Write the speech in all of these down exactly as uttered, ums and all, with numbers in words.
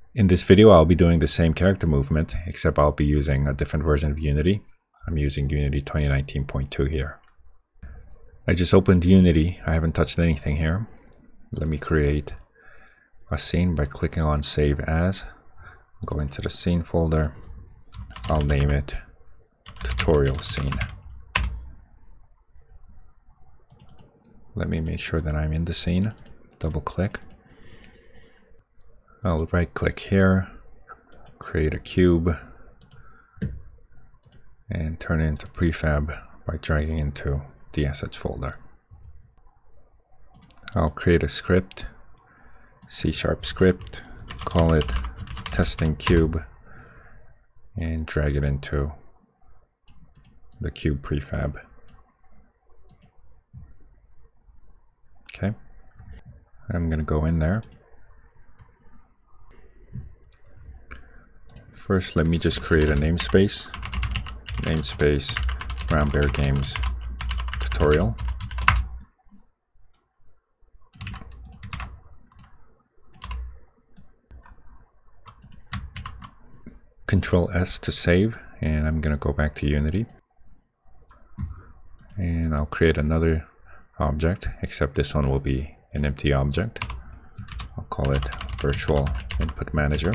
In this video, I'll be doing the same character movement, except I'll be using a different version of Unity. I'm using Unity twenty nineteen point two here. I just opened Unity. I haven't touched anything here. Let me create a scene by clicking on Save As. Go into the Scene folder. I'll name it Tutorial Scene. Let me make sure that I'm in the scene. Double click. I'll right click here, create a cube, and turn it into prefab by dragging into the assets folder. I'll create a script, C sharp script, call it testing cube, and drag it into the cube prefab. Okay, I'm going to go in there. First, let me just create a namespace. Namespace Roundbeargames tutorial. Control S to save, and I'm going to go back to Unity. And I'll create another object, except this one will be an empty object. I'll call it Virtual Input Manager.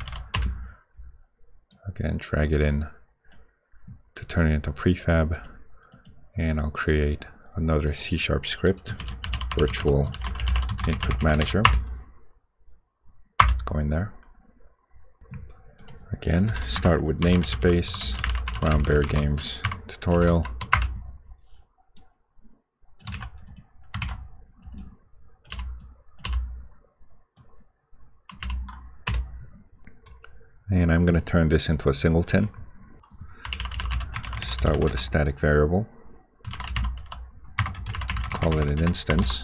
Again, drag it in to turn it into prefab, and I'll create another C sharp script, Virtual Input Manager. Go in there. Again, start with namespace Roundbeargames tutorial. And I'm going to turn this into a singleton. Start with a static variable. Call it an instance.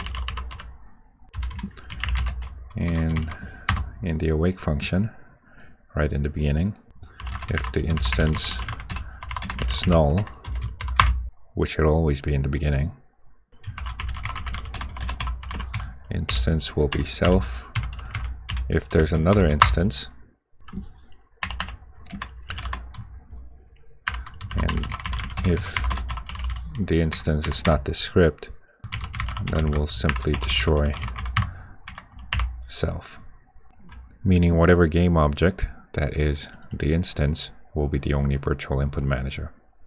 And in the awake function, right in the beginning, if the instance is null, which it'll always be in the beginning, instance will be self. If there's another instance, and if the instance is not the script, then we'll simply destroy self, meaning whatever game object that is the instance will be the only virtual input manager.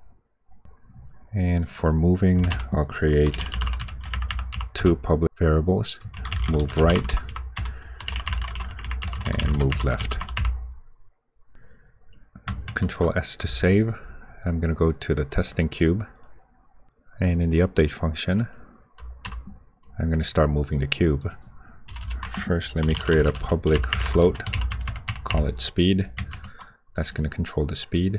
And for moving, I'll create two public variables, move right and move left. Control S to save. I'm going to go to the testing cube, and in the update function, I'm going to start moving the cube. First, let me create a public float, call it speed. That's going to control the speed.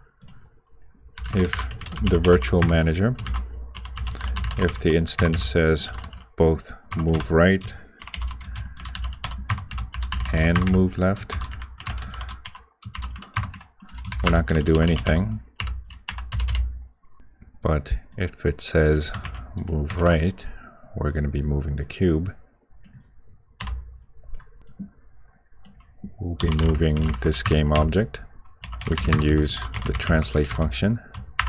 If the virtual manager, if the instance says both move right and move left, we're not going to do anything. But if it says move right, we're going to be moving the cube. We'll be moving this game object. We can use the translate function.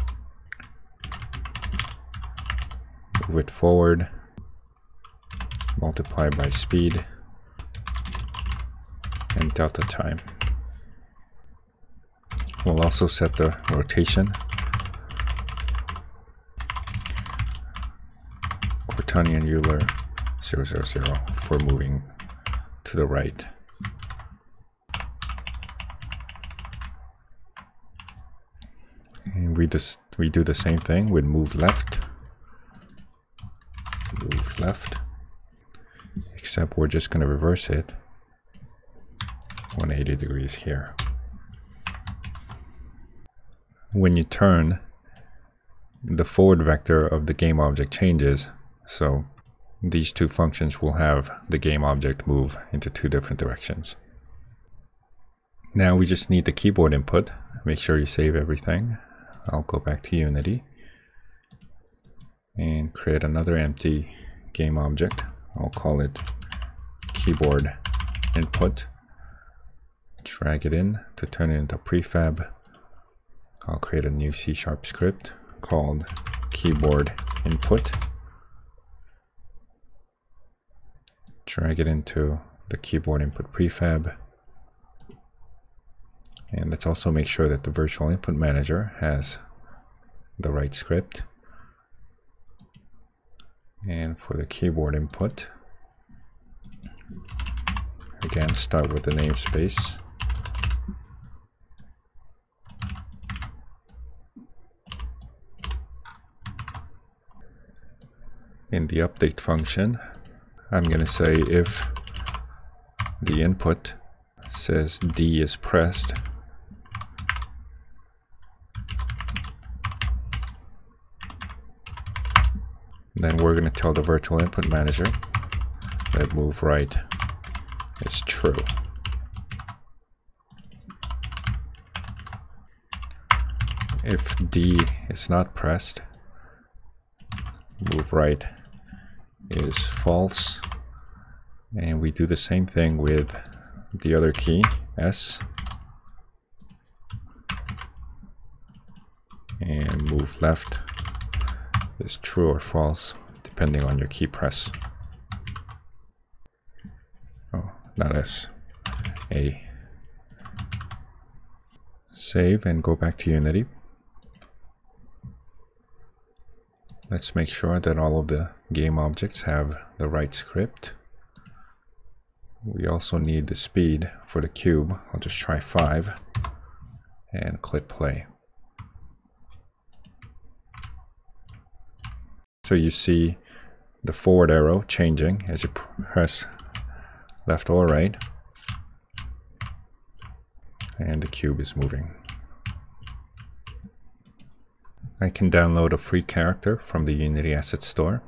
Move it forward, multiply by speed, and delta time. We'll also set the rotation. Quaternion Euler zero zero zero for moving to the right. And we just we do the same thing with move left, move left, except we're just going to reverse it one hundred eighty degrees here. When you turn, the forward vector of the game object changes. So these two functions will have the game object move into two different directions. Now we just need the keyboard input. Make sure you save everything. I'll go back to Unity and create another empty game object. I'll call it keyboard input. drag it in to turn it into prefab. I'll create a new C sharp script called keyboard input. Drag it into the keyboard input prefab. And let's also make sure that the virtual input manager has the right script. And for the keyboard input, again, start with the namespace. In the update function, I'm going to say if the input says D is pressed, then we're going to tell the virtual input manager that move right is true. If D is not pressed, move right is false. And we do the same thing with the other key, S. And move left is true or false, depending on your key press. Oh, not S, A. Save and go back to Unity. Let's make sure that all of the game objects have the right script. We also need the speed for the cube. I'll just try five and click play. So you see the forward arrow changing as you press left or right, and the cube is moving. I can download a free character from the Unity Asset Store.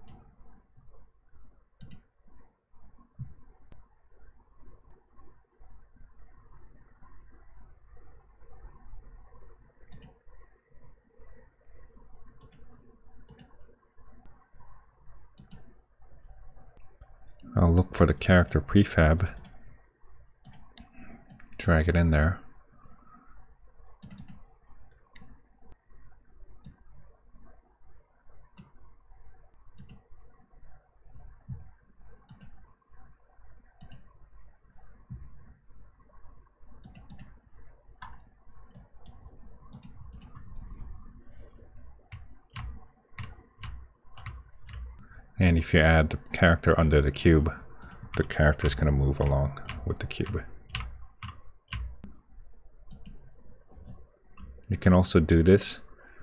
I'll look for the character prefab, drag it in there. And if you add the character under the cube, the character is going to move along with the cube. You can also do this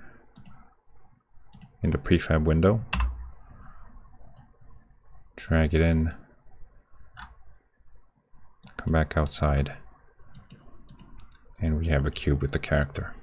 in the prefab window. Drag it in, come back outside, and we have a cube with the character.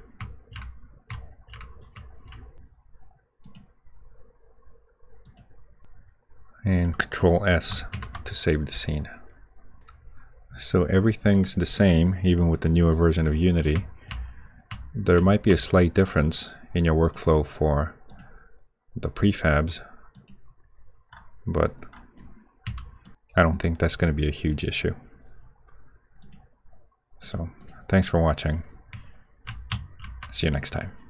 And control S to save the scene. So everything's the same, even with the newer version of Unity. There might be a slight difference in your workflow for the prefabs, but I don't think that's going to be a huge issue. So thanks for watching. See you next time.